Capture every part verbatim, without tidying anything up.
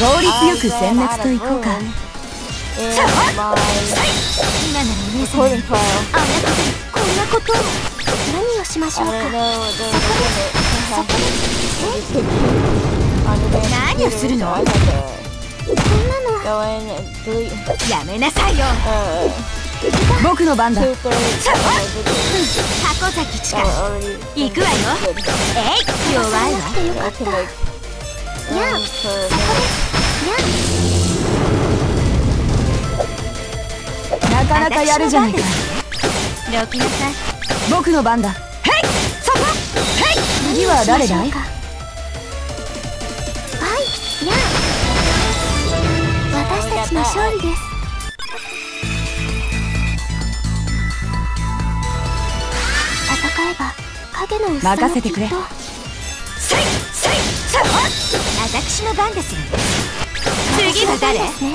効率よく殲滅といこうか。 さあ、今ならお姉さんにあんなことにこんなことを。何をしましょうか。そこでそこでえ何をするの。こんなのやめなさいよ。 僕の番だ。 箱崎千佳行くわよ。えい弱いわ。よかった。やあそこでやなかなかやるじゃないか。 どきなさい。 僕の番だ。へいそこへい。次は誰だい。はいやあ私たちの勝利です。戦えば影の薄さ任せてくれ。 せいせいさあ私の番ですよね。次は誰。そこで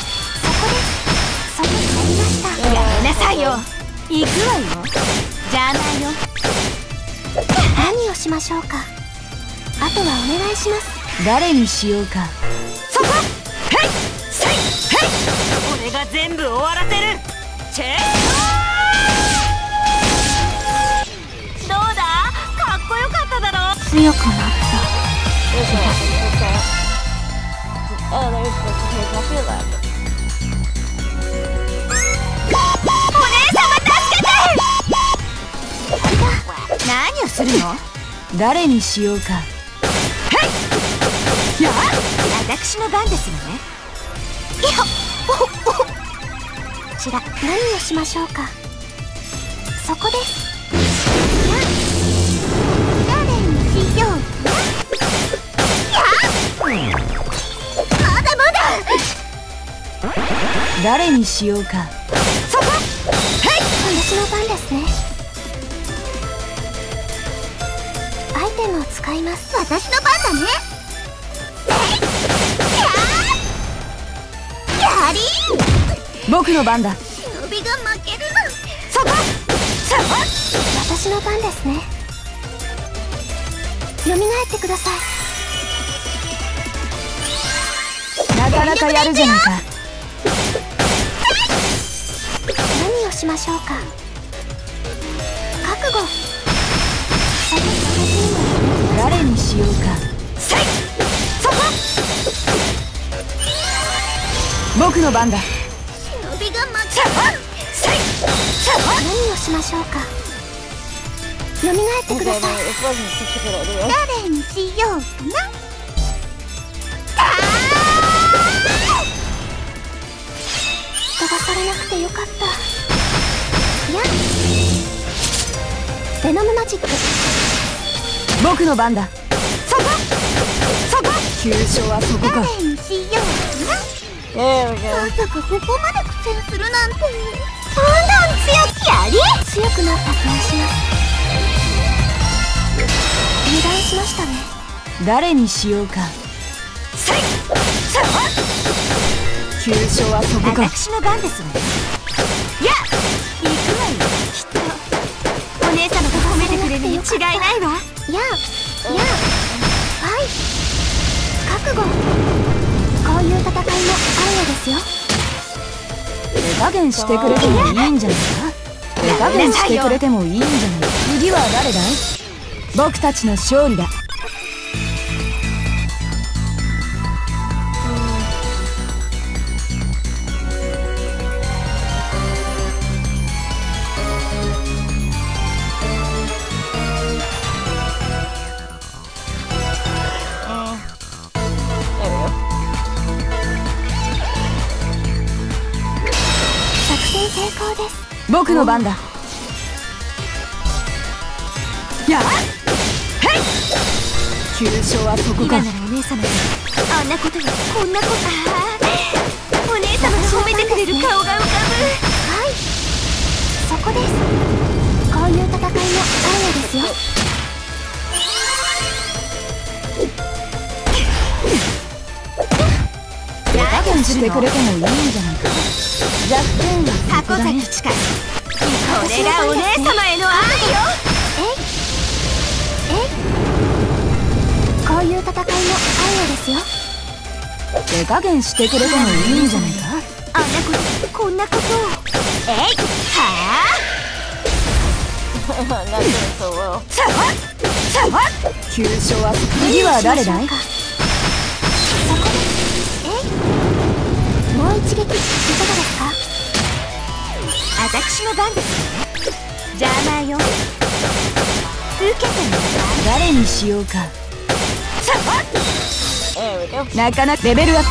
そこになりました。やめなさいよ。行くわよ。じゃあないよ。何をしましょうか。あとはお願いします。 誰にしようか。 そこへいせいへい。俺が全部終わらせる。チェーどうだかっこよかっただろ。強くなった。何をするの。 誰にしようか。 へいやあ私の番ですよね。いやおおこちら何をしましょうか。そこです。誰にしよう。やあまだまだ。 誰にしようか。 そこへい私の番ですね。アイテムを使います。私の番だね。やり僕の番だ。 忍びが負けるなんて。そこさあ私の番ですね。蘇ってください。 なかなかやるじゃないか。 何をしましょうか。覚悟。 誰にしようか。 せいそこ僕の番だ。 忍びが負ける。せい何をしましょうか。蘇ってください。誰にしようかな。飛ばされなくてよかった。やベノムマジック。 僕の番だ。 そこそこ急所はそこか。 誰にしようかな。まさかここまで苦戦するなんて。そんなん強くやり強くなった気がします。油断しましたね。 誰にしようか。 せいさあ急所はそこか。 私の番ですわね。や行くわよ。きっとお姉様が褒めてくれるに違いないわ。ややはい覚悟。こういう戦いもあるのですよ。 手加減してくれてもいいんじゃないか。手加減してくれてもいいんじゃない。次は誰だい。僕たちの勝利だ。 成功です。 僕の番だ。やあへい急所はそこか。 今ならお姉様があんなことやこんなこと。ああお姉様が褒めてくれる顔が浮かぶ。はいそこです。こういう戦いもあるのですよ。 手加減してくれてもいいんじゃないか。弱点は箱崎千佳。これがお姉様への愛よ。えいえいこういう戦いもあるのですよ。 手加減してくれてもいいんじゃないか。 あんなことこんなことをえいはあ急所は次は誰だい。 もう一撃いかがですか。私の番ですね。邪魔よ。受けてみなさい。 誰にしようか。なかなかレベルアップ。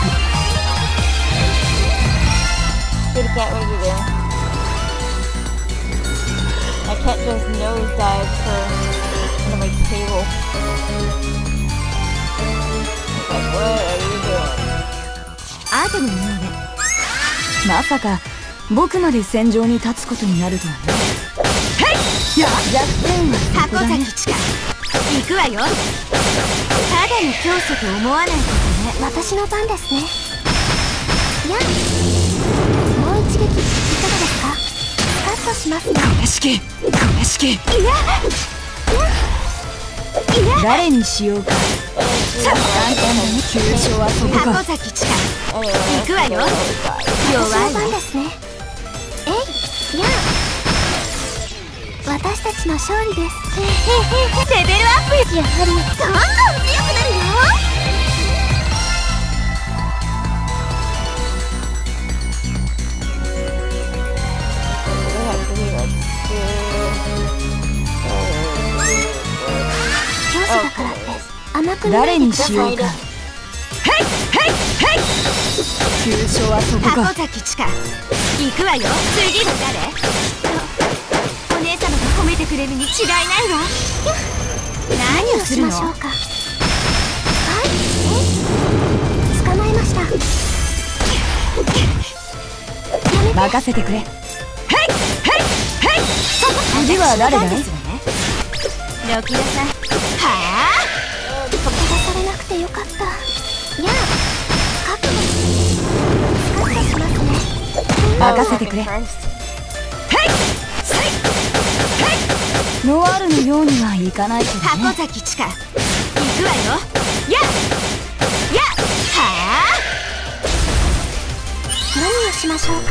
I can't just nosedive for my table. Like, what are you doing? アートのものね。 まさか僕まで戦場に立つことになるとはね。へいや弱点はそこだね。 箱崎千佳行くわよ。ただの競争と思わないことね。私の番ですね。やもう一撃いかがですか。カットしますね。 これしきこれしき。いやいや誰にしようか。簡単だね。急所はそこか。 箱崎千佳行くわよ。弱い番ですね。えいや私たちの勝利です。レベルアップ。やはりどんどん強くなるよ。教師だからって甘くない誰にしようか。へいへいへい急所はそこか。 箱崎千佳行くわよ。次は誰。お姉様が褒めてくれるに違いないわ。何をするの。はいえ捕まえました。 任せてくれ。へいへいへい次は誰だい。 どきなさい。はあ飛ばされなくてよかった。やあ覚悟スカッとしますね。 任せてくれ。へいノワールのようにはいかないけどね。 箱崎千佳行くわよ。ややはあ何をしましょうか。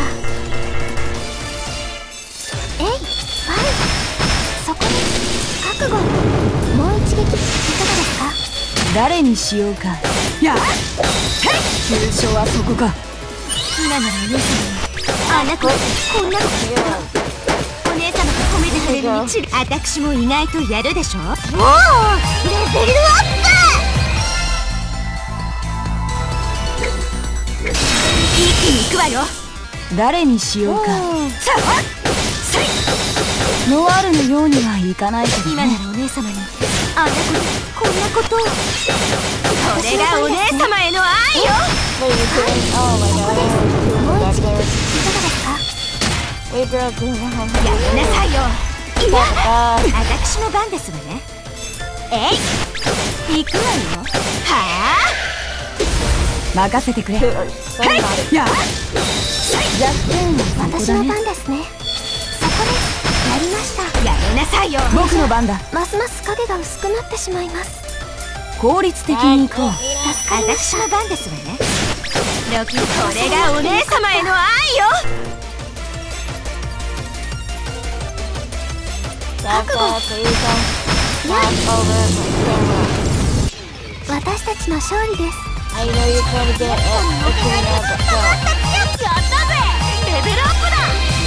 えいファイそこで覚悟。もう一撃いかがですか。 誰にしようか。や急所はそこか。 今ならお姉様にあんなことこんなことお姉様が褒めてくれるにち私も意外とやるでしょ。おおレベルアップ。一気に行くわよ。 誰にしようか。ノワールのようにはいかないけどね。 今ならお姉様にあんなことこんなことを。これがお姉様への愛よ。 Wait, you couldn't? Oh my god, I was too back there. いかがですか。 Wait, girl, do you know how やめなさいよ。いや God. 私の番ですわね。えい行くわよ。はあ任せてくれ。 Dude, are so naughty. や弱点はそこ私のだね。 番ですね。そこですやりました。やめなさいよ。 僕の番だ。 ますます影が薄くなってしまいます。 効率的に行こう。 助かりました。私の番ですわね。ロキこれがお姉様への愛よ。 That's all, please don't knock over my camera. 私たちの勝利です。 I know you're trying to get it, it's gonna happen, so. やったぜ。レベルアップだ。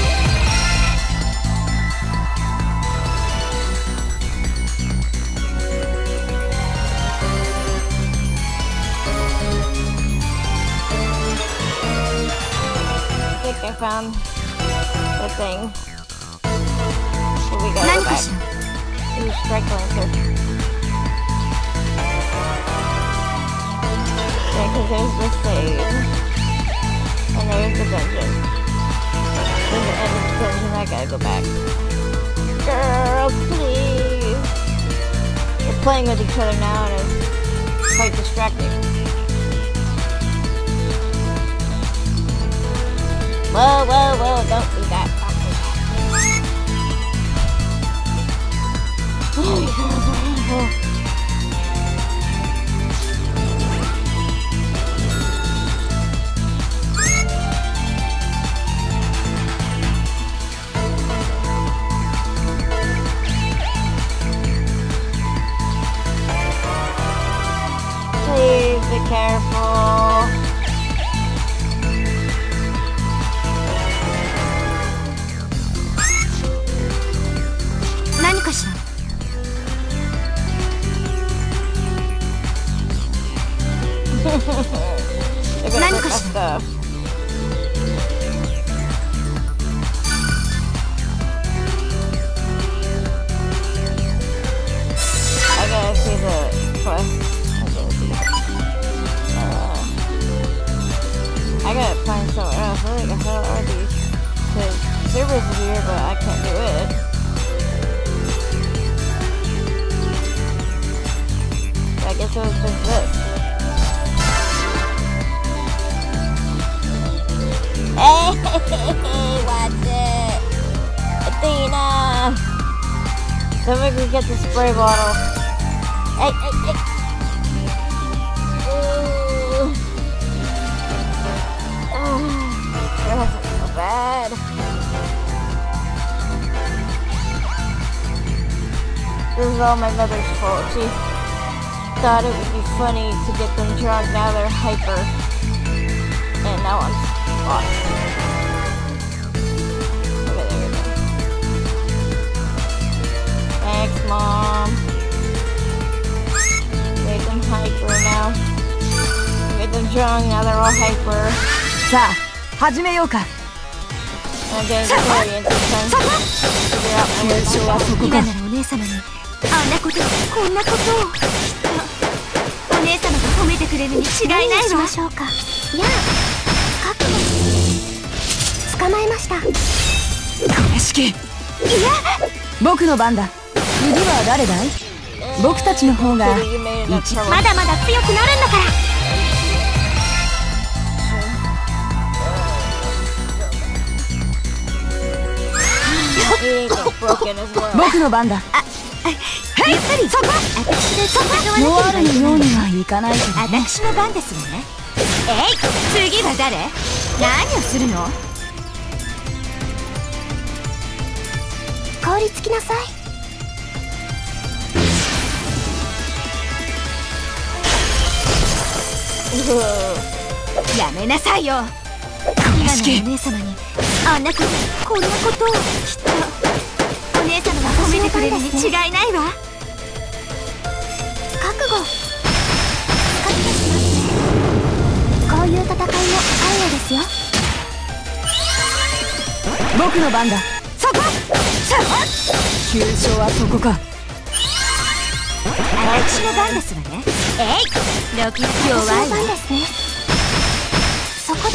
I think I found the thing. So we gotta 何 go か back. しら。 Ooh, strike lancer. Yeah, cause there's the save. And there's the dungeon. There's the end of the dungeon, I gotta go back. Girl, please! We're playing with each other now and it's quite distracting. Whoa, whoa, whoa, don't do that. Don't do that. Oh, you girls are handful. Then we can get the spray bottle. Hey, hey, hey. Ooh. Oh, that's so bad. This is all my mother's fault. She thought it would be funny to get them drunk. Now they're hyper. And now I'm lost. Okay, there we go. Thanks, Mom. Made them hyper now. Made them drunk. Now they're all hyper. さあ始めようか。 I'm getting very into time to figure out my way to 今ならお姉様にあんなことこんなことをきっとお姉様が褒めてくれるに違いないわ。何しましょうか。やあ、覚悟。捕まえました。 小屋敷。 いや、 僕の番だ。次は誰だい？僕たちの方が一まだまだ強くなるんだから。 僕の番だ。 あ、やっぱりそこ。私でそこがノワールのようにはいかないけどね。 私の番ですわね。えい、次は誰？何をするの？凍りつきなさい。やめなさいよ。今のお姉様にあんなことこんなことをきっとお姉様が褒めてくれるに違いないわ。覚悟。覚悟しますね。こういう戦いもあるようですよ。 僕の番だ。 そこ。 急所はそこか。 私の番ですわね。えい、ロキ弱いわ。ですね。そこです。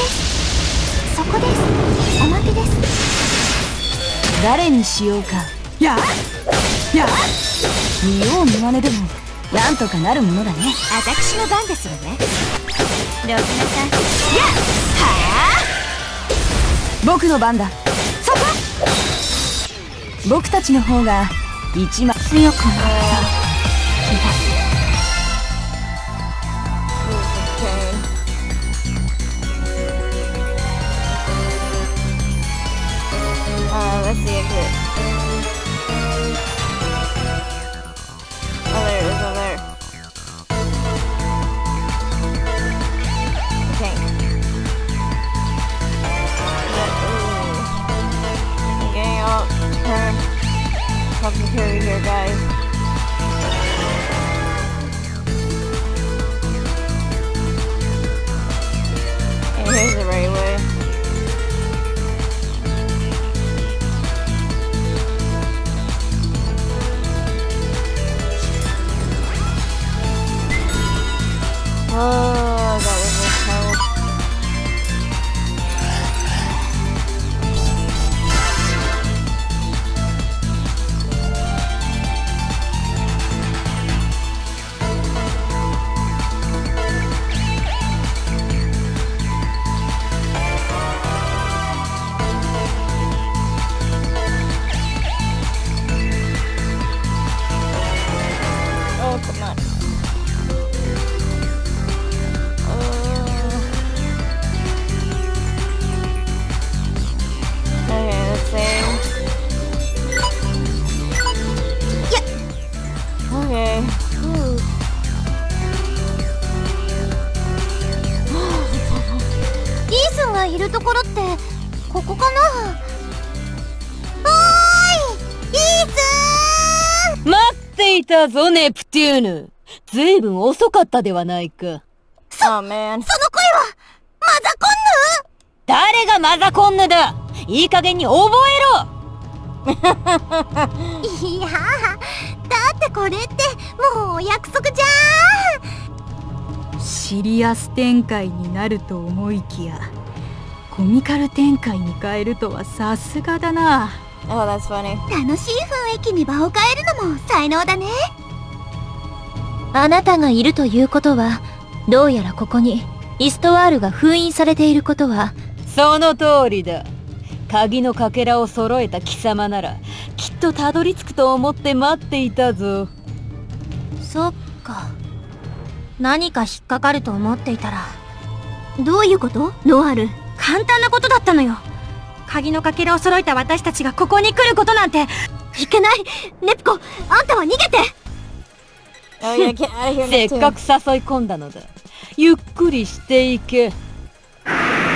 そこです。おまけです。 誰にしようか。やや見よう見まねでもなんとかなるものだね。 私の番ですわね。ロキナさん。やっはあ。 僕の番だ。 そこ。 僕たちの方が一番強くなった気がする。 Let's see exit. Oh, there it is, over there. Okay. Ooh. Okay, I'll turn. Topsy-turvy here, guys. And here's the right way. Oh, that was a hell. Oh, come on. Okay. Ooh. イースンがいるところってここかな。おーい、イースン。 待っていたぞ、ネプテューヌ。ずいぶん遅かったではないか。 そ、 Oh, man. その声はマザコンヌ。 誰がマザコンヌだ。いい加減に覚えろ。 いやだってこれってもうお約束じゃん。 シリアス展開になると思いきやコミカル展開に変えるとはさすがだな。 Oh, that's funny. 楽しい雰囲気に場を変えるのも才能だね。あなたがいるということはどうやらここにイストワールが封印されていることは。 その通りだ。 鍵のかけらを揃えた貴様ならきっとたどり着くと思って待っていたぞ。 そっか。何か引っかかると思っていたら。どういうこと？ノアール。簡単なことだったのよ。鍵のかけらを揃えた私たちがここに来ることなんて。いけない。ネプコ、あんたは逃げて。 Oh, yeah, get out of here, せっかく誘い込んだのだ。ゆっくりしていけ。 ナポー、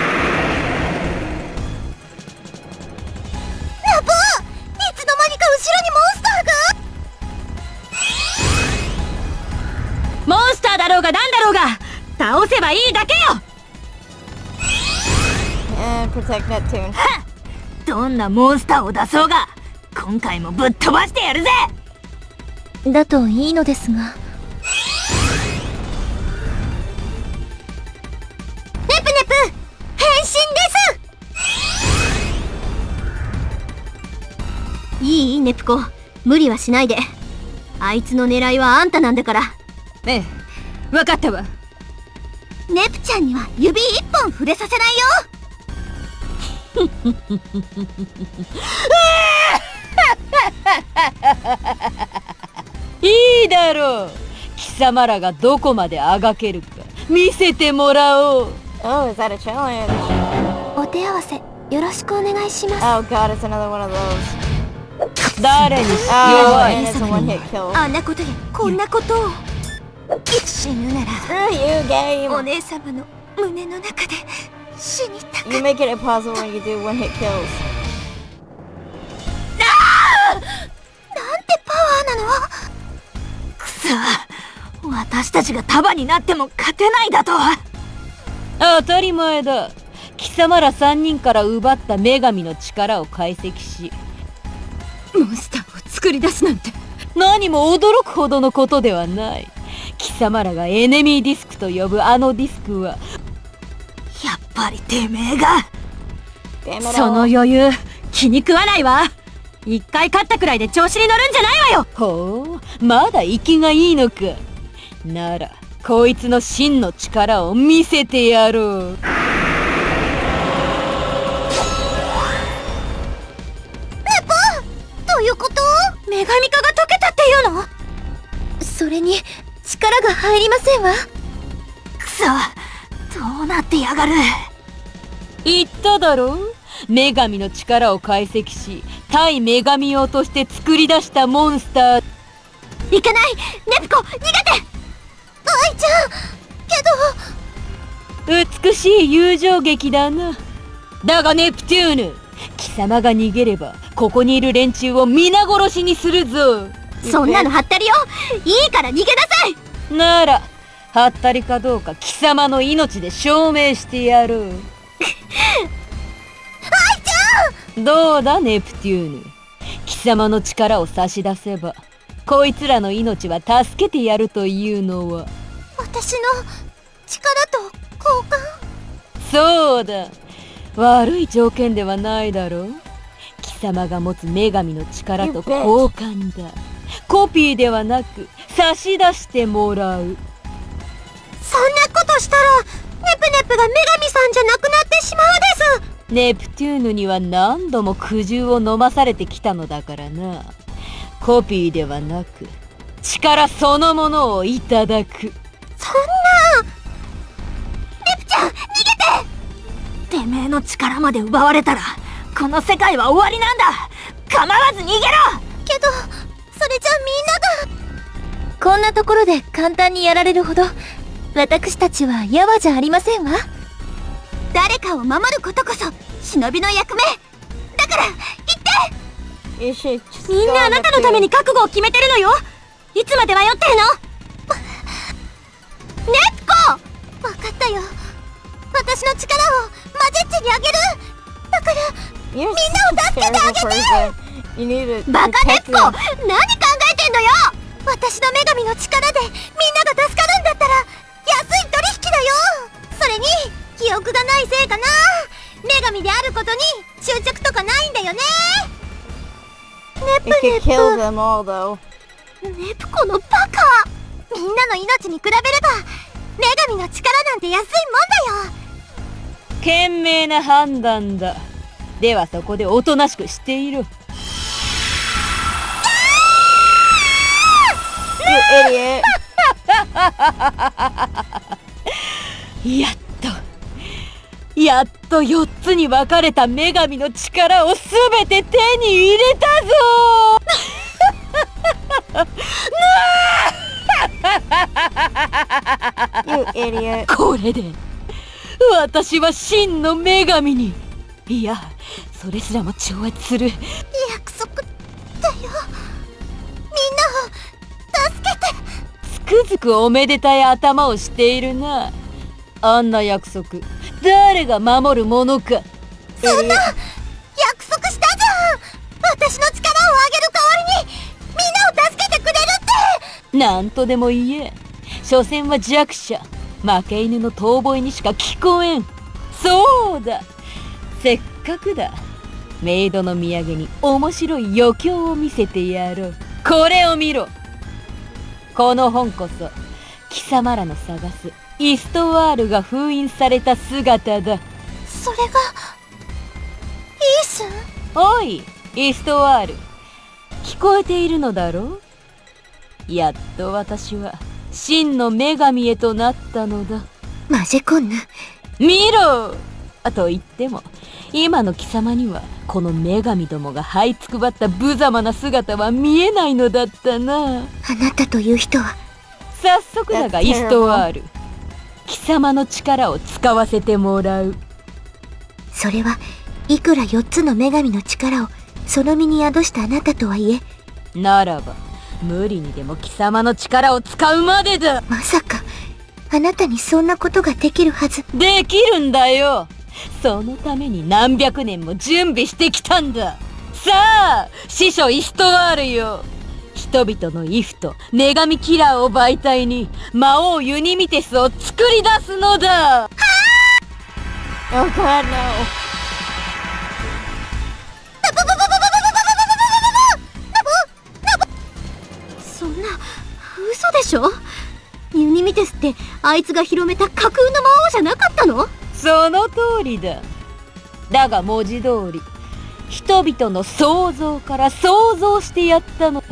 いつの間にか後ろにモンスターが。モンスターだろうがなんだろうが倒せばいいだけよ。 And protect Neptune. どんなモンスターを出そうが今回もぶっ飛ばしてやるぜ。 だといいのですが。ネプネプ変身です。いいネプコ、無理はしないで。あいつの狙いはあんたなんだから。 ええ、分かったわ。 ネプちゃんには指一本触れさせないよ。 いいだろう。貴様らがどこまであがけるか見せてもらおう。 Oh, is that a challenge? お手合わせよろしくお願いします。 Oh god, it's another one of those. 誰にし Oh, 弱 and い。 it's a one hit kill. あんなことでこんなことを。死ぬなら Screw you, お game! 姉様の胸の中で死にたく。 You make it impossible when you do one hit kills. なんてパワーなの。 くそ、私たちが束になっても勝てないだと。 当たり前だ。貴様ら三人から奪った女神の力を解析しモンスターを作り出すなんて何も驚くほどのことではない。貴様らがエネミーディスクと呼ぶあのディスクはやっぱりてめえが。 Damn it その all. 余裕気に食わないわ。一回勝ったくらいで調子に乗るんじゃないわよ。 ほう、まだ息がいいのか。ならこいつの真の力を見せてやろう。 どういうこと？女神化が解けたっていうの？それに力が入りませんわ。 くそ、どうなってやがる。 言っただろう。女神の力を解析し対女神用として作り出したモンスター。 いけない。ネプコ逃げて。愛ちゃんけど。 美しい友情劇だな。だがネプテューヌ、貴様が逃げればここにいる連中を皆殺しにするぞ。 そんなのはったりよ。いいから逃げなさい。 ならはったりかどうか貴様の命で証明してやろう。 愛ちゃん。 どうだネプテューヌ、貴様の力を差し出せばこいつらの命は助けてやるというのは。 私の力と交換。 そうだ、悪い条件ではないだろう。貴様が持つ女神の力と交換だ。コピーではなく差し出してもらう。 そんなことしたらネプネプが女神さんじゃなくなってしまうです。 ネプテューヌには何度も苦汁を飲まされてきたのだからな。コピーではなく力そのものをいただく。 そんな。ネプちゃん逃げて。 てめえの力まで奪われたらこの世界は終わりなんだ。構わず逃げろ。 けどそれじゃみんなが。こんなところで簡単にやられるほど私たちはヤワじゃありませんわ。誰かを守ることこそ忍びの役目だから言って。 You should just みん go なあ on な the たのため field. に覚悟を決めてるのよ。いつまで迷ってるの。ネプコ。分かったよ。私の力をマジェッチにあげる。だから You're such a terrible person. You need to バカネ protect プコ、 them. 何考えてんのよ。私の女神の力でみんなが助かるんだったら安い取引だよ。それに記憶がないせいかな。女神であることに執着とかないんだよね。ネ You プネ could kill プ them all though. ネプコのバカ。みんなの命に比べれば女神の力なんて安いもんだよ。 賢明な判断だ。 ではそこでおとなしくしていろ。 You idiot. やっとやっとよっつに分かれた女神の力をすべて手に入れたぞ You idiot. これで私は真の女神に、いやそれすらも超越する。 約束だよ。みんなを助けて。 つくづくおめでたい頭をしているな。あんな約束誰が守るものか。 そんな約束したじゃん。私の力をあげる代わりにみんなを助けてくれるって。 なんとでも言え。所詮は弱者、負け犬の遠吠えにしか聞こえん。そうだ、せっかくだ。メイドの土産に面白い余興を見せてやろう。これを見ろ。この本こそ貴様らの探すイストワールが封印された姿だ。 それがイースン。 おいイストワール、聞こえているのだろう。やっと私は真の女神へとなったのだ。 マジコンヌ、 見ろと言っても今の貴様にはこの女神どもが這いつくばった無様な姿は見えないのだったな。 あなたという人は。 早速だがイストワール、貴様の力を使わせてもらう。 それはいくらよっつの女神の力をその身に宿したあなたとはいえ。 ならば無理にでも貴様の力を使うまでだ。 まさかあなたにそんなことができるはず。 できるんだよ。そのために何百年も準備してきたんだ。さあ師匠イストワールよ、人々のイフと女神キラーを媒体に魔王ユニミテスを作り出すのだ。 Oh God, no. そんな嘘でしょ。ユニミテスってあいつが広めた架空の魔王じゃなかったの？ その通りだ。だが文字通り人々の想像から想像してやったの。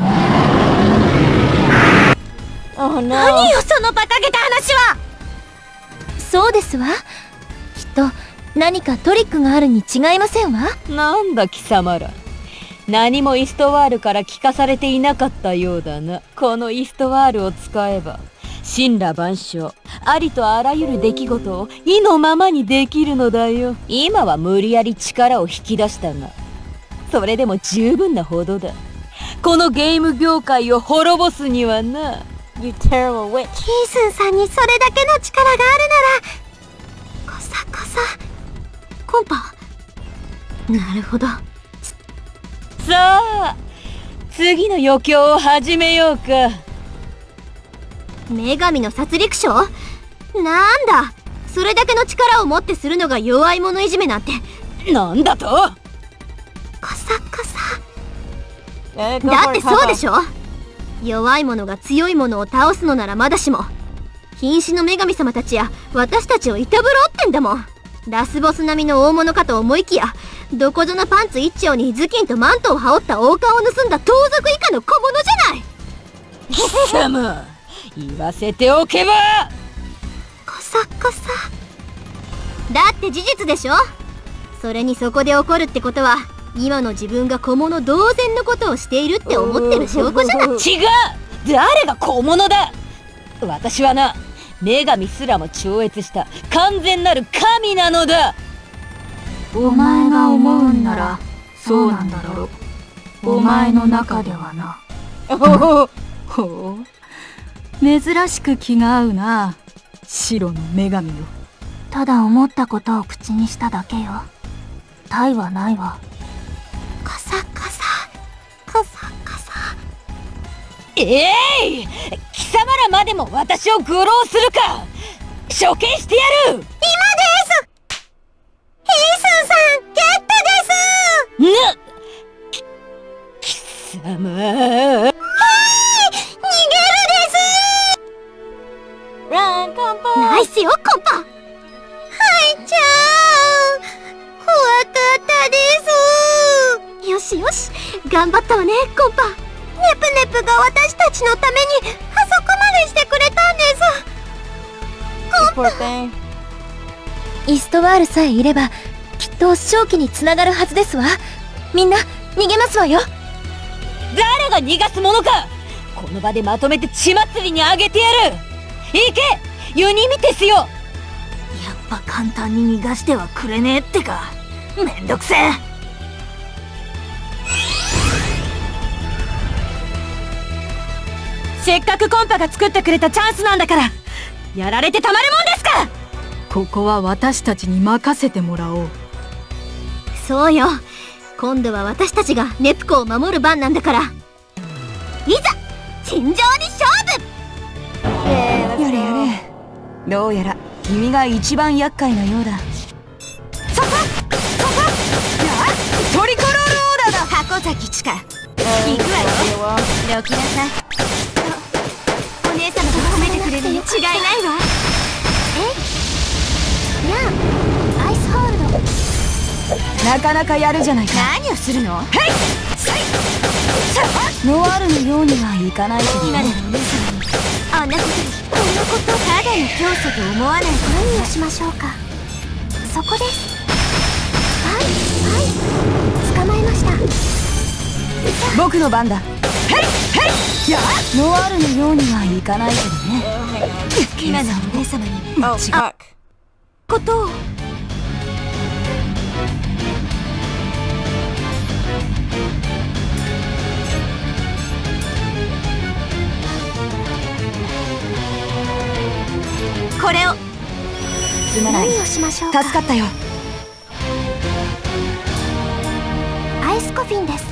Oh no. 何よその馬鹿げた話は。そうですわ。きっと何かトリックがあるに違いませんわ。 なんだ貴様ら、何もイストワールから聞かされていなかったようだな。このイストワールを使えば神羅万象、ありとあらゆる出来事を意のままにできるのだよ。今は無理やり力を引き出したが、それでも十分なほどだ。このゲーム業界を滅ぼすにはな。 You terrible witch. キースンさんにそれだけの力があるなら、コサコサコンパ。なるほど。 さあ次の余興を始めようか。 女神の殺戮ショー？なんだ、それだけの力を持ってするのが弱い者いじめなんて。 なんだと？ コサコサ。 Yeah, go だ for って it, そうで Papa. しょ。弱い者が強い者を倒すのならまだしも、瀕死の女神様たちや私たちをいたぶろうってんだもん。ラスボス並みの大物かと思いきや、どこぞのパンツ一丁に頭巾とマントを羽織った王冠を盗んだ盗賊以下の小物じゃない。 貴様言わせておけば。 コサコサ。だって事実でしょ。それにそこで起こるってことは、今の自分が小物同然のことをしているって思ってる証拠じゃない。 違う、誰が小物だ。私はな、女神すらも超越した完全なる神なのだ。 お前が思うんならそうなんだろう。お前の中ではな。ほう、珍しく気が合うな、白の女神よ。ただ思ったことを口にしただけよ。他意はないわ。 コサコサコサコサ。 ええい、貴様らまでも私を愚弄するか。処刑してやる。 今です。ヒースンさんゲットです。 なき貴様。 はい、逃げるです。 Run, Compa. ナイスよコンパ。はいちゃん、怖かったです。 しよし、頑張ったわねコンパ。ネプネプが私たちのためにあそこまでしてくれたんです。コンパ、イストワールさえいればきっと勝機につながるはずですわ。みんな逃げますわよ。 誰が逃がすものか。この場でまとめて血祭りにあげてやる。行けユニミテスよ。 やっぱ簡単に逃がしてはくれねえってか。めんどくせえ。 せっかくコンパが作ってくれたチャンスなんだから、やられてたまるもんですか。 ここは私たちに任せてもらおう。 そうよ、今度は私たちがネプコを守る番なんだから。いざ尋常に勝負。 やれやれ。どうやら君が一番厄介なようだ。そこそこ、トリコロールオーダーだ。箱崎千佳、行くわよ。どきなさい。お姉様が褒めてくれるに違いないわ。 え、やん、アイスホールド。 なかなかやるじゃないか。 何をするの？ ノワールのようにはいかないけどね。 今ならお姉様にあんなことにこんなこと、ただの教祖と思わない。何をしましょうか。そこです。はいはい、捕まえました。 僕の番だ。ノワールのようにはいかないけどね。 今のお姉様に Oh, fuck. ことを。 これを。すまない。 何をしましょうか。 助かったよ。 アイスコフィンです。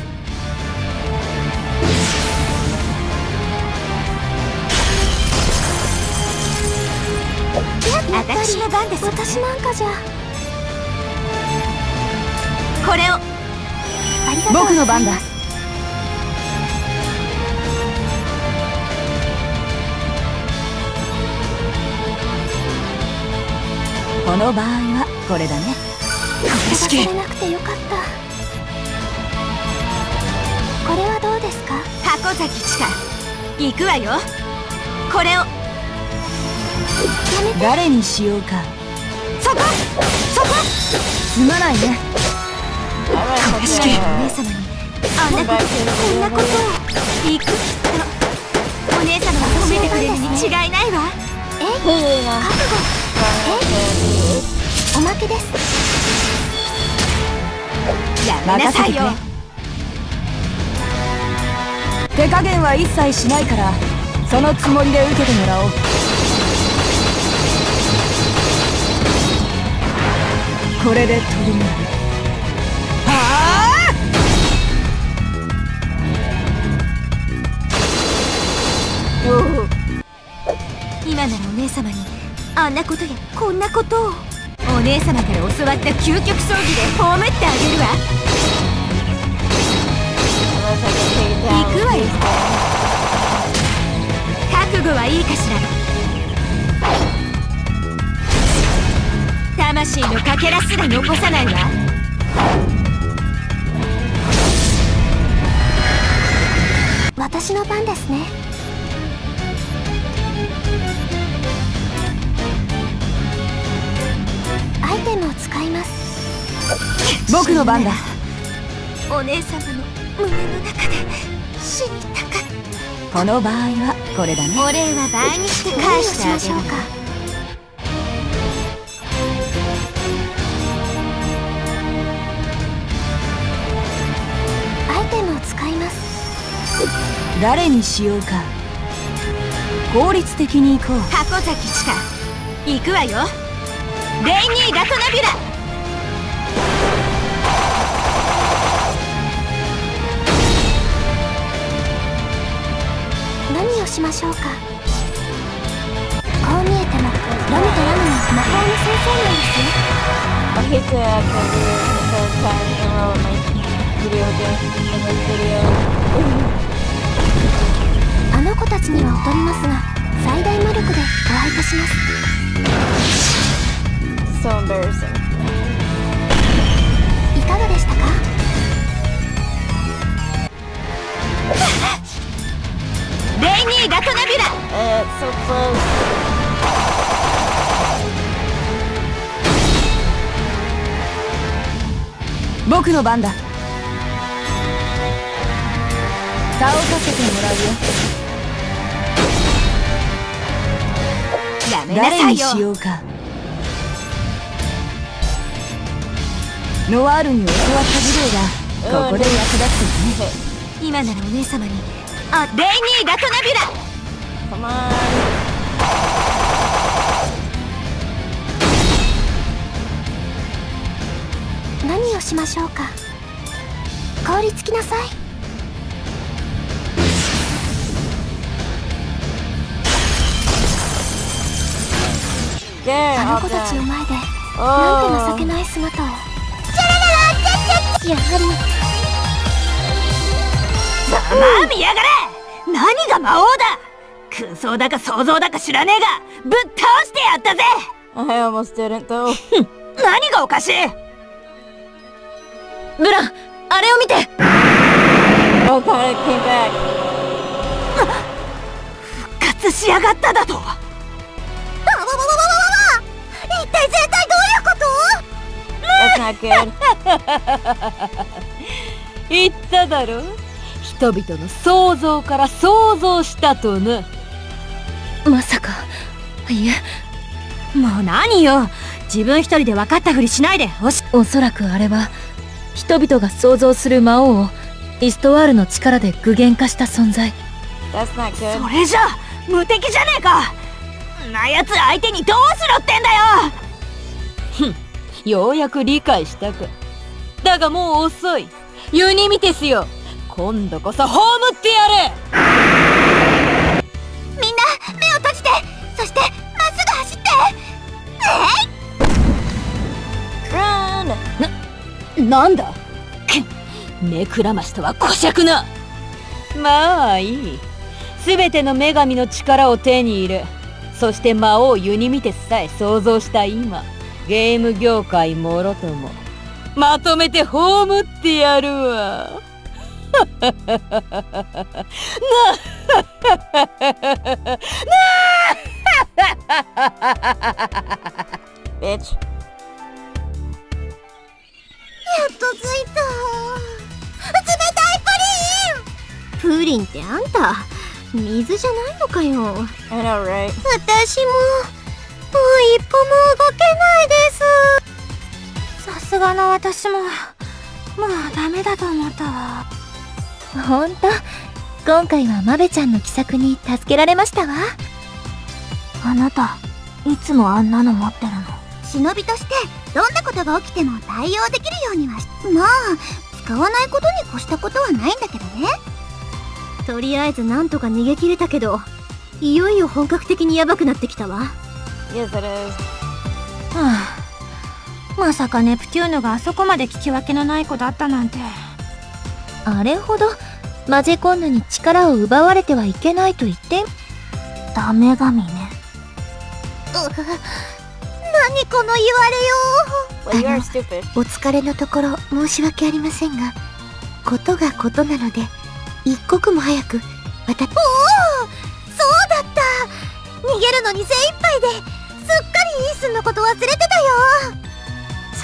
私の番です。 私なんかじゃ。 これを。 ありがとうございます。 僕の番だ。この場合はこれだね。 忘れなくてよかった。これはどうですか。 箱崎千佳、行くわよ。これを。 やめて。 誰にしようか。そこそこ、すまないね。 I'm gonna お姉様にあんなこと、こんなことを。 行くきっと。お姉様が褒めてくれるに違いないわ。 え、覚悟。おまけです。 やめなさいよ。手加減は一切しないから、そのつもりで受けてもらおう。これでとどめる。はあ！今ならお姉様にあんなことやこんなことを。お姉様から教わった究極装備で葬ってあげるわ。行くわよ。覚悟はいいかしら。魂のかけらすら残さないわ。 私の番ですね。アイテムを使います。 僕の番だ。 お姉様の胸の中で死にたかった。 この場合はこれだね。 お礼は倍にして返してあげる。アイテムを使います。 誰にしようか。効率的に行こう。箱崎千佳、行くわよ。レイニー・ラトナビュラ。 何をしましょうか。こう見えてもロミとラムの魔法の先生なんですよ。 I hate to actually do the third time in a row in my video game in this video. あの子たちには劣りますが、最大魔力でお相手します。 So embarrassing. いかがでしたか。 It's so close. 僕の番だ。差をさせてもらうよ。やめなさいよ。誰にしようか。ノワールに教わった授業がここで役立つよね。 今ならお姉様にあレイニー・ガトナビュラ。 Come on. 何をしましょうか。凍りつきなさい。あの子たちの前でなんて情けない姿を。チャラララチャッチャッ。やはりざまあ見やがれ。何が魔王だ。空想だか想像だか知らねえがぶっ倒してやったぜ。 I almost didn't though. 何がおかしい。ブラン、あれを見て。 Oh god, it came back. 復活しやがっただと。 一体全体どういうこと？ That's not good. 言っただろ。人々の想像から想像したとな。 まさか。いえ、もう何よ。自分一人で分かったふりしないで。おしおそらくあれは人々が想像する魔王をイストワールの力で具現化した存在。 That's not good. それじゃ無敵じゃねえか。んなやつ相手にどうしろってんだよ。ふん、ようやく理解したか。だがもう遅い。ユニミテスよ、今度こそ葬ってやれ。 みんな目を閉じて、そしてまっすぐ走って。 Run! な、なんだ。くん、目くらましとはこしゃくな。まあいい。すべての女神の力を手に入れ、そして魔王ユニミテスさえ想像した今、ゲーム業界もろともまとめて葬ってやるわ。な Bitch. やっと着いた。冷たいプリン。プリンってあんた水じゃないのかよ。 I know, right? 私ももう一歩も動けないです。さすがの私ももうダメだと思ったわ。ほんと今回はマベちゃんの奇策に助けられましたわ。あなたいつもあんなの持ってるの？忍びとしてどんなことが起きても対応できるようにはし、まあ使わないことに越したことはないんだけどね。とりあえずなんとか逃げ切れたけど、いよいよ本格的にヤバくなってきたわ。 Yes, it is. はあ、まさかネプテューヌがあそこまで聞き分けのない子だったなんて。 あれほどマゼコンヌに力を奪われてはいけないと言って。 ダメ神ね。 何この言われよう。 Well, you are stupid. お疲れのところ申し訳ありませんが、ことがことなので一刻も早く私。おお、そうだった。逃げるのに精一杯ですっかりイースンのこと忘れてたよ。そうです、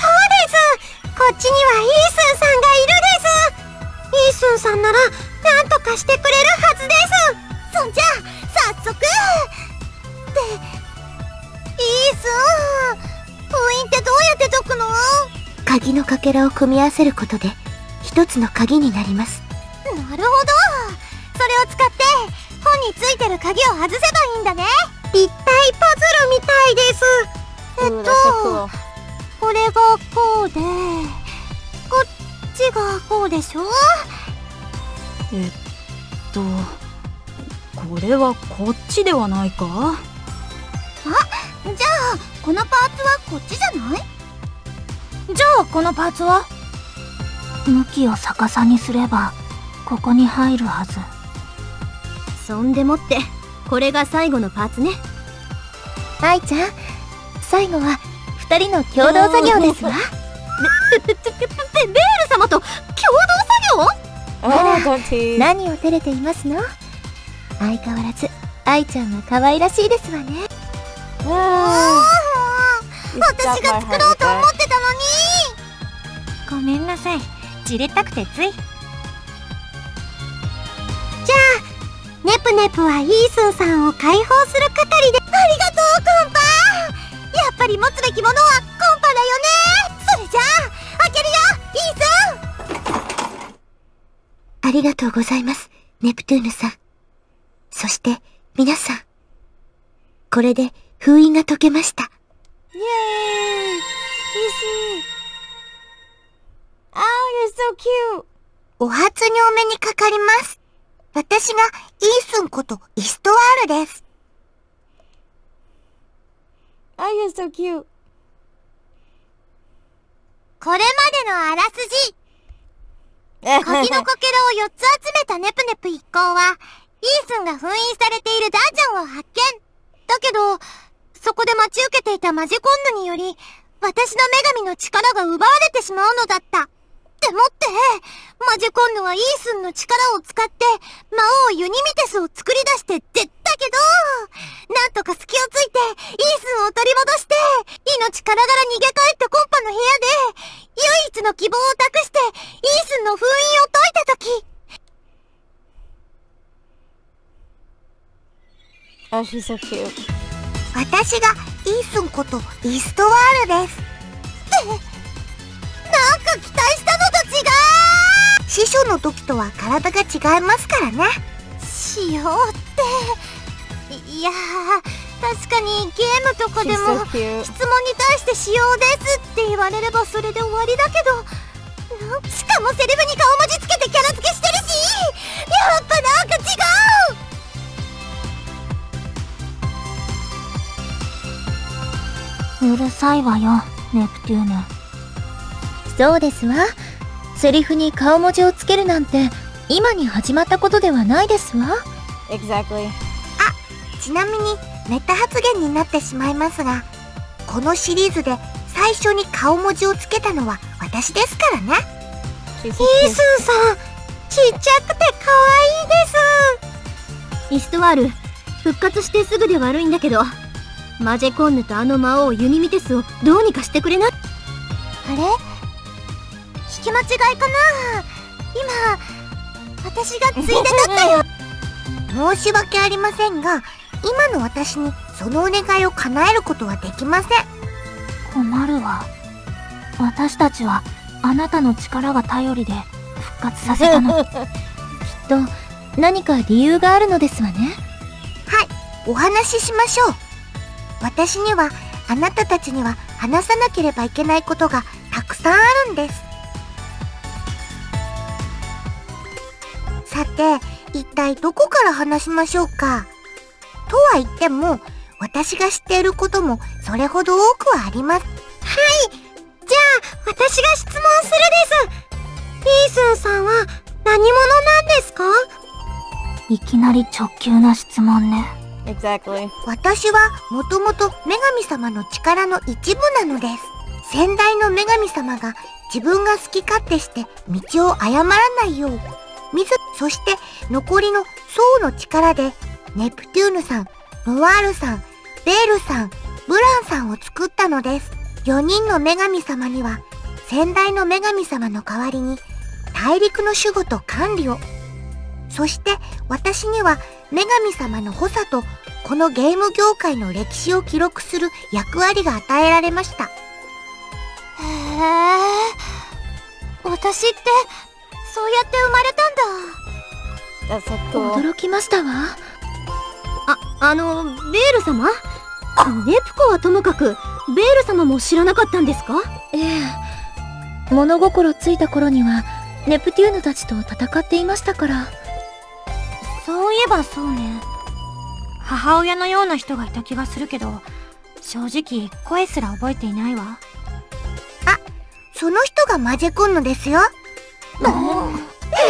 こっちにはイースンさんがいるです。イースンさんなら何とかしてくれるはずです。そんじゃ早速で、イースン、封印ってどうやって解くの？鍵のかけらを組み合わせることで一つの鍵になります。なるほど、それを使って本についてる鍵を外せばいいんだね。立体パズルみたいです。えっ Ooh, と that's so cool. これがこうで、こっちがこうでしょ。 えっとこれはこっちではないか。 あ、じゃあこのパーツはこっちじゃない？ じゃあこのパーツは向きを逆さにすればここに入るはず。 そんでもってこれが最後のパーツね。愛ちゃん、最後は二人の共同作業ですわ。ベベベベベール様と共同作業？ Oh, don't tease. 何を照れていますの？相変わらず愛ちゃんは可愛らしいですわね。 私が作ろうと思ってたのに。 ごめんなさい、じれったくてつい。 じゃあネプネプはイースンさんを解放する係で。ありがとうコンパ。やっぱり持つべきものはコンパだよね。それじゃあ開けるよイースン。ありがとうございますネプトゥーヌさん。そして皆さん、これで封印が解けました。 イエーイ。 You see. Oh, you're so cute. お初にお目にかかります。私がイースンことイストワールです。 Oh, you're so cute. これまでのあらすじ。鍵のこけらをよっつ集めたネプネプ一行は、イースンが封印されているダンジョンを発見。だけど、そこで待ち受けていたマジコンヌにより、私の女神の力が奪われてしまうのだった。でもって、マジコンヌはイースンの力を使って、魔王ユニミテスを作り出してってだけど、なんとか隙をついて、イースンを取り戻して、命からがら逃げ帰ったコンパの部屋で、唯一の希望を託して、イースンの封印を解いたとき、 Oh, she's so cute. 私がイースンことイストワールです。なんか期待したのと違う。師匠の時とは体が違いますからね。仕様って、いやー、確かにゲームとかで She's も so cute. 質問に対して仕様ですって言われればそれで終わりだけど、なんしかもセリフに顔文字つけてキャラ付けしてるし、やっぱなんか違う。 うるさいわよ、ネプテューヌ。 そうですわ。セリフに顔文字をつけるなんて今に始まったことではないですわ。 Exactly. あ、ちなみにメタ発言になってしまいますが、このシリーズで最初に顔文字をつけたのは私ですからね。 She's イ so ー cute. スンさん、ちっちゃくて可愛いです。イストワール、復活してすぐで悪いんだけど、マジェコンヌとあの魔王ユニミテスをどうにかしてくれな。あれ、聞き間違いかな。今私がついでだったよ。申し訳ありませんが、今の私にそのお願いを叶えることはできません。 困るわ。私たちはあなたの力が頼りで復活させたの。きっと何か理由があるのですわね。はい、お話ししましょう。私には、あなたたちには話さなければいけないことがたくさんあるんです。さて、一体どこから話しましょうか。とは言っても、私が知っていることもそれほど多くはあります。はい、じゃあ私が質問するです。イースンさんは何者なんですか？ いきなり直球な質問ね。 Exactly. 私はもともと女神様の力の一部なのです。先代の女神様が自分が好き勝手して道を誤らないよう、水、そして残りの層の力でネプテューヌさん、ノワールさん、ベールさん、ブランさんを作ったのです。よにんの女神様には先代の女神様の代わりに大陸の守護と管理を、そして私には女神様の補佐とこのゲーム業界の歴史を記録する役割が与えられました。へえ、私ってそうやって生まれたんだ。 That's so cool. 驚きましたわ。あ、あの、ベール様？ネプコはともかく、ベール様も知らなかったんですか？ええ。物心ついた頃には、ネプテューヌたちと戦っていましたから。 そういえばそうね。母親のような人がいた気がするけど、正直声すら覚えていないわ。 あ、その人がマジェコンヌですよ。えー、えー、ちょっと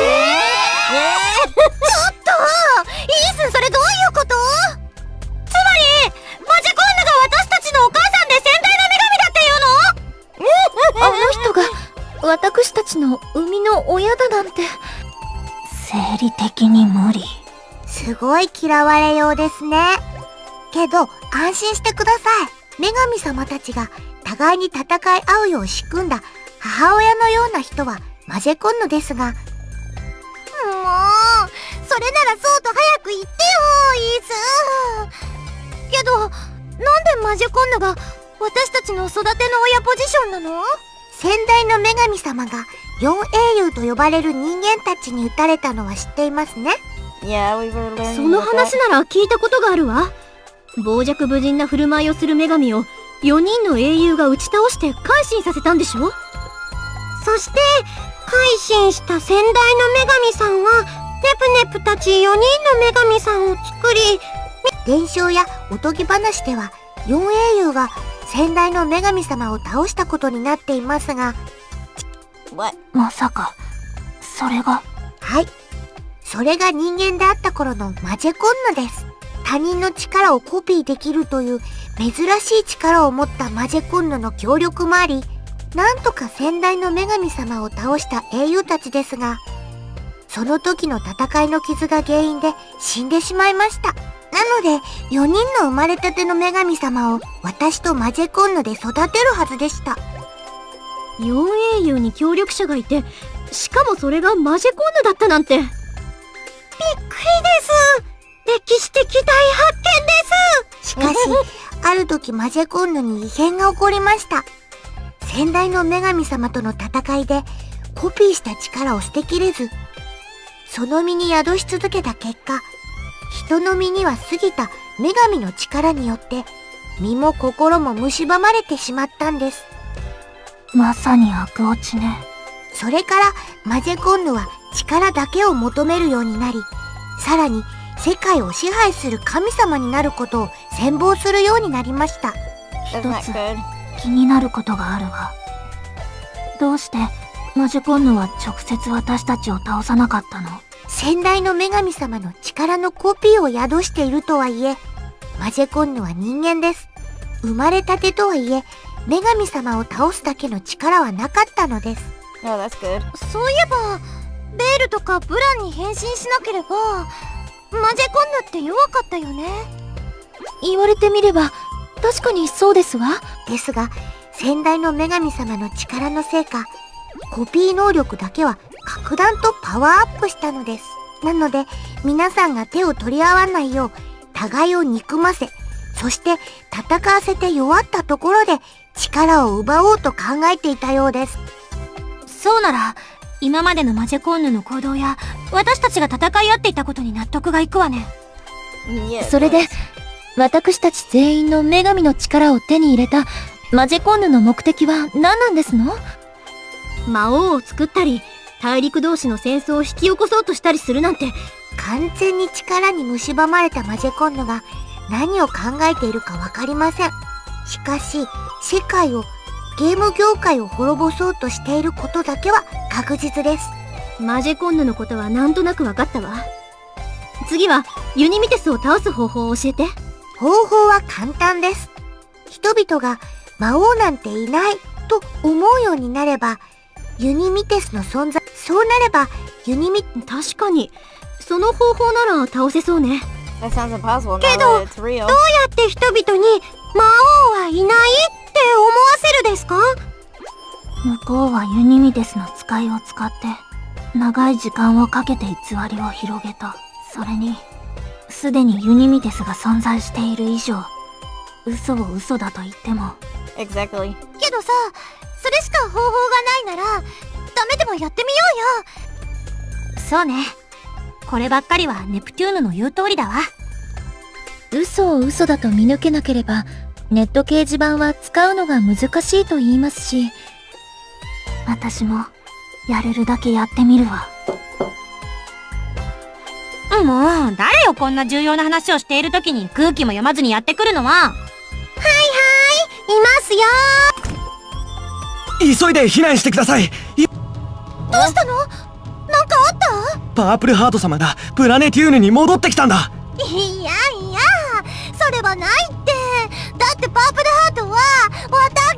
イースン、それどういうこと？つまりマジェコンヌが私たちのお母さんで先代の女神だっていうの？あの人が私たちの生みの親だなんて。 生理的に無理。 生すごい嫌われようですね。けど安心してください。女神様たちが互いに戦い合うよう仕組んだ母親のような人はマジェコンヌですが。もう、それならそうと早く言ってよ、イース。けど、なんでマジェコンヌが私たちの育ての親ポジションなの？先代の女神様が四英雄と呼ばれる人間たちに撃たれたのは知っていますね。 Yeah, we were learning その話なら聞いたことがあるわ。傍若無人な振る舞いをする女神をよにんの英雄が打ち倒して改心させたんでしょ？そして改心した先代の女神さんはネプネプたちよにんの女神さんを作り、 伝承やおとぎ話では四英雄が先代の女神様を倒したことになっていますが、 まさかそれが。 はい、それが人間であった頃のマジェコンヌです。他人の力をコピーできるという珍しい力を持ったマジェコンヌの協力もあり、なんとか先代の女神様を倒した英雄たちですが、その時の戦いの傷が原因で死んでしまいました。なのでよにんの生まれたての女神様を私とマジェコンヌで育てるはずでした。 よん英雄に協力者がいて、しかもそれがマジェコンヌだったなんて。びっくりです。歴史的大発見です。 しかしある時マジェコンヌに異変が起こりました。先代の女神様との戦いでコピーした力を捨てきれず、その身に宿し続けた結果、人の身には過ぎた女神の力によって身も心も蝕まれてしまったんです。 まさに悪落ちね。 それからマジェコンヌは力だけを求めるようになり、さらに世界を支配する神様になることを宣望するようになりました。 一つ気になることがあるわ。どうしてマジェコンヌは直接私たちを倒さなかったの？ 先代の女神様の力のコピーを宿しているとはいえ、マジェコンヌは人間です。生まれたてとはいえ、女神様を倒すだけの力はなかったのです。 Oh, that's good. そういえばベールとかブランに変身しなければマジェコンヌって弱かったよね。言われてみれば確かにそうですわ。 ですが先代の女神様の力のせいか、コピー能力だけは格段とパワーアップしたのです。なので皆さんが手を取り合わないよう互いを憎ませ、そして戦わせて弱ったところで力を奪おうと考えていたようです。 そうなら今までのマジェコンヌの行動や私たちが戦い合っていたことに納得がいくわね。 それで私たち全員の女神の力を手に入れたマジェコンヌの目的は何なんですの？ 魔王を作ったり大陸同士の戦争を引き起こそうとしたりするなんて。 完全に力に蝕まれたマジェコンヌが何を考えているかわかりません。しかし世界を、ゲーム業界を滅ぼそうとしていることだけは確実です。 マジェコンヌのことはなんとなく分かったわ。次はユニミテスを倒す方法を教えて。 方法は簡単です。人々が魔王なんていないと思うようになれば、ユニミテスの存在、そうなればユニミ、 確かにその方法なら倒せそうね。 That sounds impossible. けど now that it's real. どうやって人々に魔王はいないって思わせるですか？ 向こうはユニミテスの使いを使って長い時間をかけて偽りを広げた。それにすでにユニミテスが存在している以上、嘘を嘘だと言っても。 Exactly. けどさ、それしか方法がないならダメでもやってみようよ。そうね、こればっかりはネプテューヌの言う通りだわ。 嘘を嘘だと見抜けなければネット掲示板は使うのが難しいと言いますし。 私もやれるだけやってみるわ。 もう誰よ、こんな重要な話をしている時に空気も読まずにやってくるのは。はいはい、いますよ。 急いで避難してください。いどうしたの？なんかあった？ パープルハート様がプラネテューヌに戻ってきたんだ。 いやいや、それはないって。だってパープルハートはわた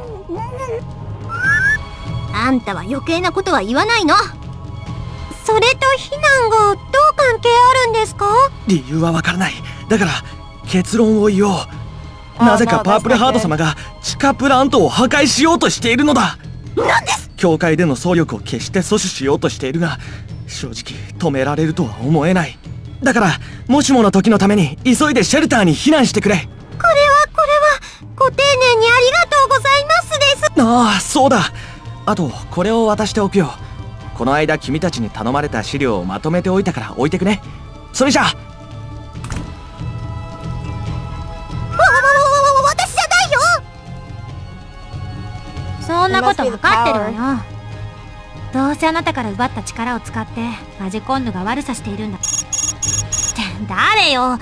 あんたは余計なことは言わないの。それと避難がどう関係あるんですか？ 理由はわからない。だから結論を言おう。なぜかパープルハート様が地下プラントを破壊しようとしているのだ。 なんです。 教会での総力を決して阻止しようとしているが、正直止められるとは思えない。だからもしもの時のために急いでシェルターに避難してくれ。これはこれはご丁寧にありがとうございますです。 ああ、そうだ。あとこれを渡しておくよ。この間君たちに頼まれた資料をまとめておいたから置いてくね。それじゃあ。 私じゃないよ。 そんなこと分かってるわよ。どうせあなたから奪った力を使ってマジコンヌが悪さしているんだ。誰よ。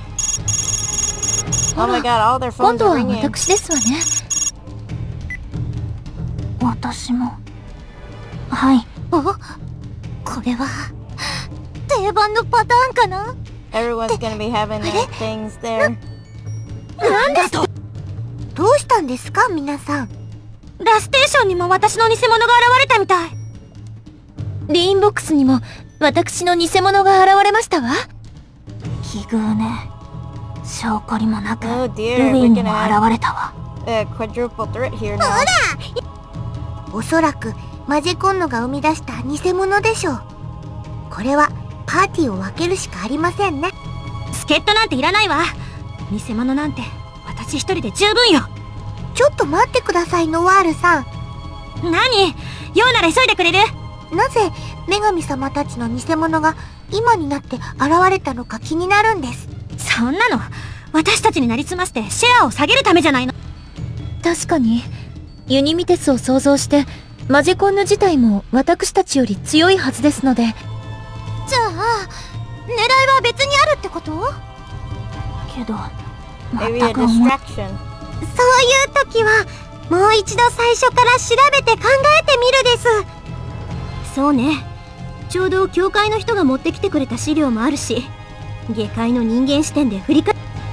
Oh my god, all their 今 phones 度 are は ringing. 私ですわね。 私も。はい。 お、これは定番のパターンかな。 Everyone's gonna be having their things there. なんですと。どうしたんですか皆さん。ラステーションにも私の偽物が現れたみたい。 リーンボックスにも私の偽物が現れましたわ。 奇遇ね。証拠りもなく、 Oh ル dear, ビ we're ンに gonna も have 現れたわ。 a quadruple threat here now. おそらくマジコンヌが生み出した偽物でしょう。これはパーティーを分けるしかありませんね。 助っ人なんていらないわ。偽物なんて私一人で十分よ。 ちょっと待ってくださいノワールさん。 何？用なら急いでくれる？ なぜ女神様たちの偽物が今になって現れたのか気になるんです。 そんなの私たちになりすましてシェアを下げるためじゃないの。 確かにユニミテスを想像してマジコンヌ自体も私たちより強いはずですので。 じゃあ狙いは別にあるってこと？ けど、 Maybe 全 a く思い。 distraction. そういう時はもう一度最初から調べて考えてみるです。 そうね。ちょうど教会の人が持ってきてくれた資料もあるし、下界の人間視点で振り返っ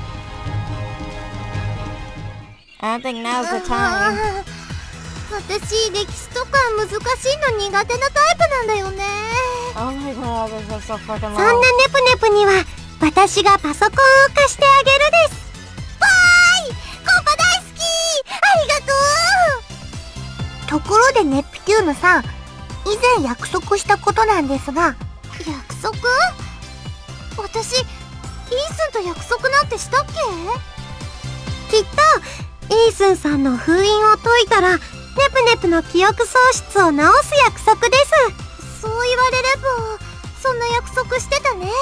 I don't think now's the time. 私歴史とか難しいの苦手なタイプなんだよね。 Oh my god, this is so fucking そん long. なネプネプには私がパソコンを貸してあげるです。わーい、ここ大好き、ありがとう。ところでネプテューヌさん、以前約束したことなんですが。約束？私イースンと約束なんてしたっけ？きっとイースンさんの封印を解いたらネプネプの記憶喪失を直す約束です。そう言われればそんな約束してたね。ごめん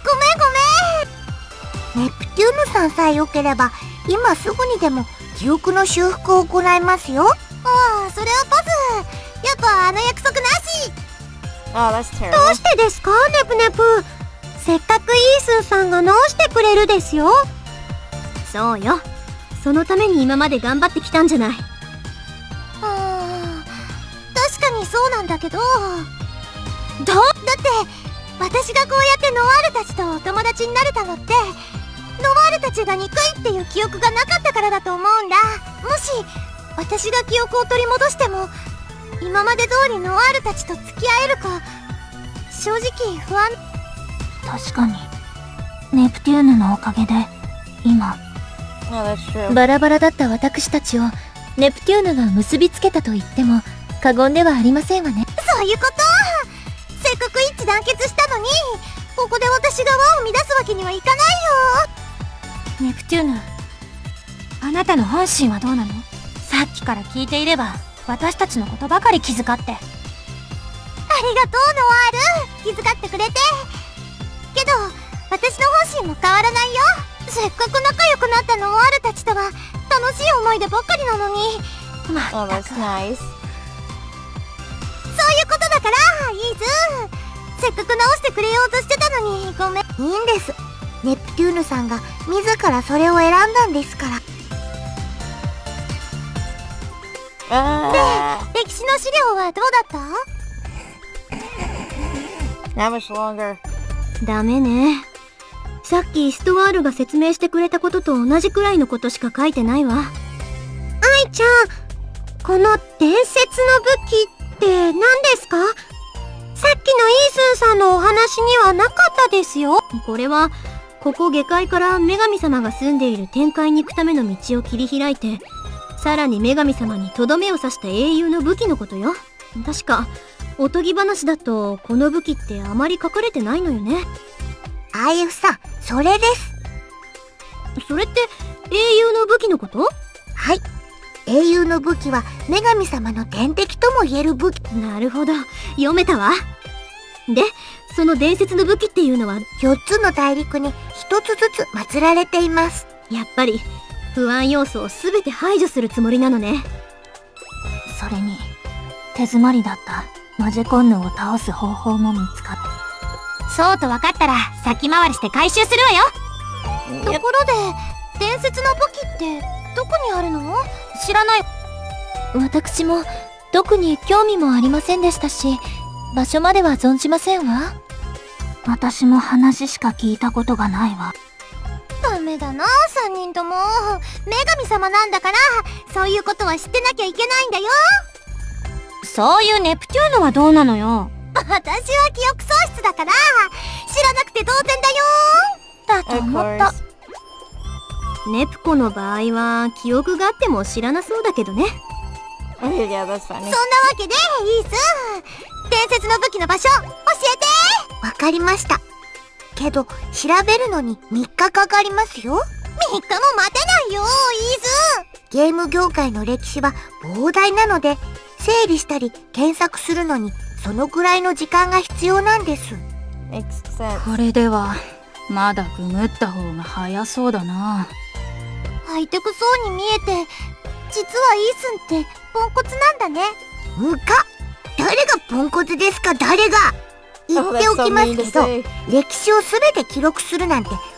ごめん。ネプテューヌさんさえ良ければ今すぐにでも記憶の修復を行いますよ。ああ、それはパス。やっぱあの約束なし。 Oh, that's ど terrible. うしてですかネプネプ。せっかくイースンさんが直してくれるですよ。 そうよ。そのために今まで頑張ってきたんじゃない。 あー、確かにそうなんだけど。どうだって私がこうやってノワールたちとお友達になれたのってノワールたちが憎いっていう記憶がなかったからだと思うんだ。もし私が記憶を取り戻しても今まで通りノワールたちと付き合えるか正直不安。 確かに、ネプテューヌのおかげで、今。 Oh, that's true. バラバラだった私たちをネプテューヌが結びつけたと言っても過言ではありませんわね。 そういうこと。せっかく一致団結したのにここで私が輪を乱すわけにはいかないよ。 ネプテューヌ、あなたの本心はどうなの？さっきから聞いていれば私たちのことばかり気遣って。 ありがとうノワール、気遣ってくれて。けど私の本心も変わらないよ。せっかく仲良くなったノワールたちとは楽しい思い出ばっかりなのに。ま Oh, った that's くそういう nice. ことだからイーズ。せっかく直してくれようとしてたのにごめん。いいんです。ネプテューヌさんが自らそれを選んだんですから。 Ah, 歴史の資料はどうだった？ how much longer? ダメね。さっきストワールが説明してくれたことと同じくらいのことしか書いてないわ。 愛ちゃん、この伝説の武器って何ですか？さっきのイースンさんのお話にはなかったですよ。 これはここ下界から女神様が住んでいる天界に行くための道を切り開いて、さらに女神様にとどめを刺した英雄の武器のことよ。確かおとぎ話だとこの武器ってあまり書かれてないのよね。 アイエフさん、それです。 それって英雄の武器のこと？ はい。英雄の武器は女神様の天敵とも言える武器。 なるほど、読めたわ。で、その伝説の武器っていうのはよっつの大陸にひとつずつ祀られています。 やっぱり不安要素をすべて排除するつもりなのね。 それに手詰まりだったマジェコンヌを倒す方法も見つかった。 そうと分かったら先回りして回収するわよ。ところで伝説の武器ってどこにあるの？知らない。 私も特に興味もありませんでしたし、場所までは存じませんわ。 私も話しか聞いたことがないわ。 ダメだな、さんにんとも。女神様なんだから、そういうことは知ってなきゃいけないんだよ。 そういうネプチューヌはどうなのよ。 私は記憶喪失だから、知らなくて当然だよ。だと思った。 ネプコの場合は記憶があっても知らなそうだけどね。 Okay, yeah, that's funny. そんなわけで、イース、伝説の武器の場所、教えて。わかりました。けど、調べるのにみっかかかりますよ。みっかも待てないよ、イース。ゲーム業界の歴史は膨大なので、整理したり検索するのにそのくらいの時間が必要なんです。 これではまだググった方が早そうだな。 ハイテクそうに見えて、実はイースンってポンコツなんだね。むか、誰がポンコツですか、誰が。言っておきますけど、歴史をすべて記録するなんて。うわあ、イ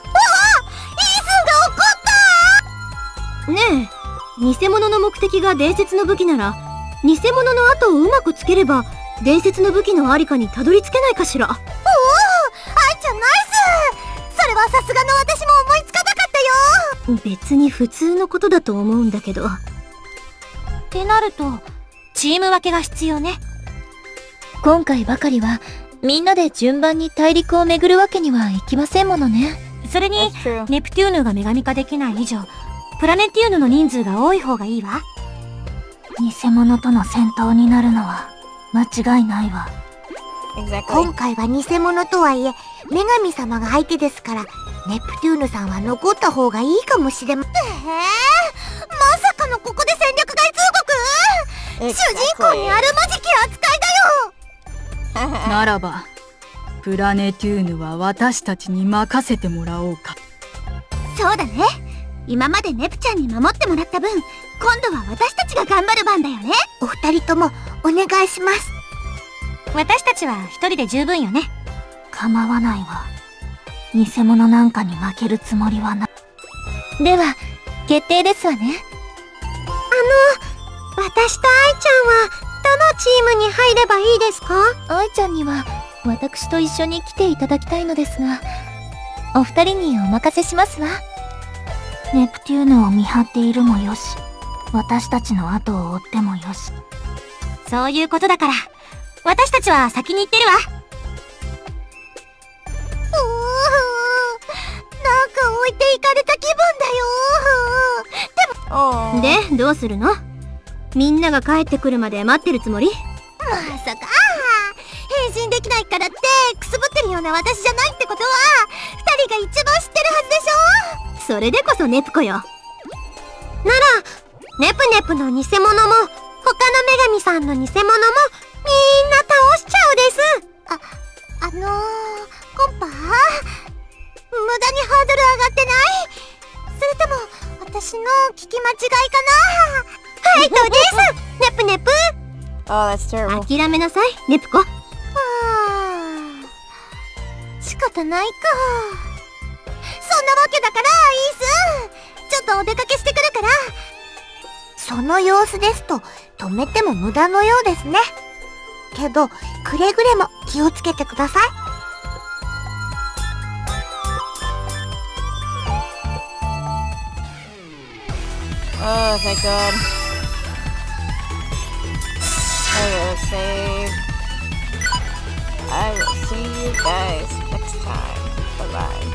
ースンが怒った。 ねえ、偽物の目的が伝説の武器なら、偽物の後をうまくつければ伝説の武器のありかにたどり着けないかしら。おお、 愛ちゃんナイス。それはさすがの私も思いつかなかったよ。 別に普通のことだと思うんだけど。ってなるとチーム分けが必要ね。 今回ばかりはみんなで順番に大陸を巡るわけにはいきませんものね。 それにネプテューヌが女神化できない以上、プラネティウヌの人数が多い方がいいわ。 偽物との戦闘になるのは間違いないわ。 今回は偽物とはいえ女神様が相手ですから、ネプテューヌさんは残った方がいいかもしれません。えー、まさかのここで戦力外通告。主人公にあるまじき扱いだよ。 ならばプラネテューヌは私たちに任せてもらおうか。 そうだね。今までネプちゃんに守ってもらった分、今度は私たちが頑張る番だよね。お二人ともお願いします。 私たちは一人で十分よね。 構わないわ。偽物なんかに負けるつもりはない。 では決定ですわね。 あの、私と愛ちゃんはどのチームに入ればいいですか？ 愛ちゃんには私と一緒に来ていただきたいのですが、お二人にお任せしますわ。 ネプテューヌを見張っているもよし、私たちの後を追ってもよし。 そういうことだから私たちは先に行ってるわ。 なんか置いていかれた気分だよ。 でもで、どうするの？みんなが帰ってくるまで待ってるつもり？ まさか変身できないからってくすぶってるような私じゃないってことは、二人が一番知ってるはずでしょ。 それでこそネプコよ。ならネプネプの偽物も他の女神さんの偽物もみんな倒しちゃうです。あ、あのー、コンパ無駄にハードル上がってない？それとも私の聞き間違いかな？はい、どうです。ネプネプ。 Oh, that's terrible. 諦めなさい、ネプコ。 はあ、仕方ないか。そんなわけだから、イース、ちょっとお出かけしてくるから。その様子ですと止めても無駄のようですね。けどくれぐれも気をつけてください。 Oh, thank God. I will save. I will see you guys next time. Bye bye.